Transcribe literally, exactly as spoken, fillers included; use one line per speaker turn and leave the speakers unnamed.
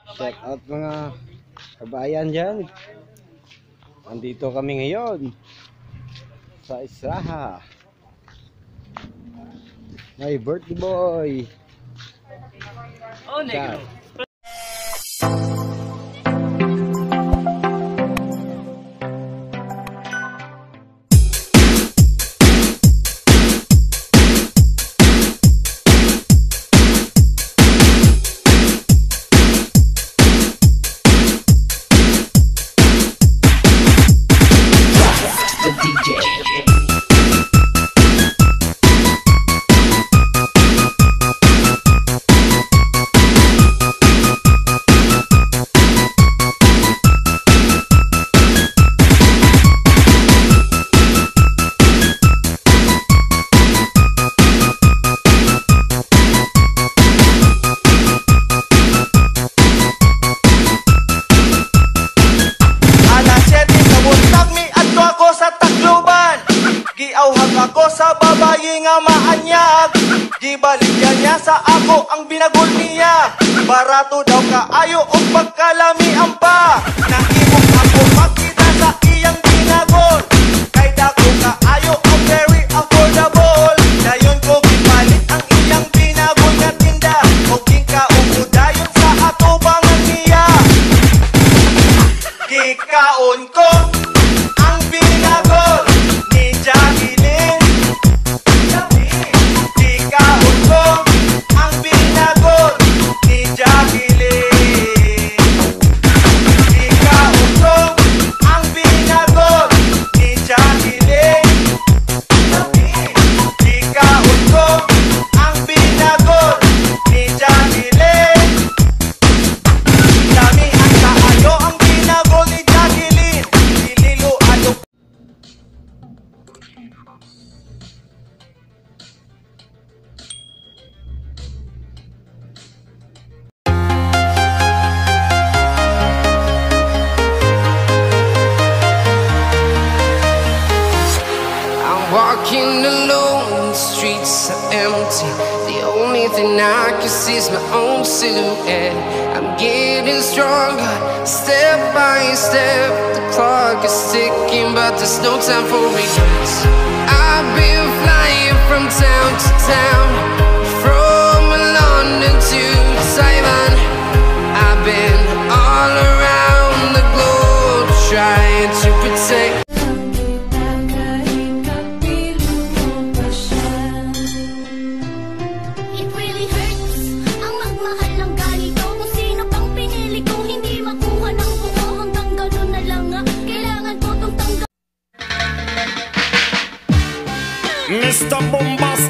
Check out mga kabayan dyan. Andito kami ngayon sa Israha. My birthday boy.
Oh, negro.
Giauhag ako sa babayi nga maanyag. Gibaligyan niya sa ako ang binagol niya. Barato daw kaayo o pagkalamian pa. Nahimok ako makita sa iyang binagol. Kay dako kaayo o very affordable. Dayon ko gipalit ang iyang binagol nga tinda. O gingkaon dayon sa atubangan niya. Gikaon ko ang binagol ni Jacqueline. Gikaon ko ang binagol ni Jacqueline. Gikaon ko ang binagol ni Jacqueline. Gikaon ko ang binagol ni Jacqueline. Dami ang kaayo ang binagol ni Jacqueline. Ililo ayo.
Walking alone, the streets are empty. The only thing I can see is my own silhouette. I'm getting stronger, step by step. The clock is ticking, but there's no time for regrets. I've been flying from town to town, from London to Taiwan. I've been all around the globe trying to protect.
Mister Bombas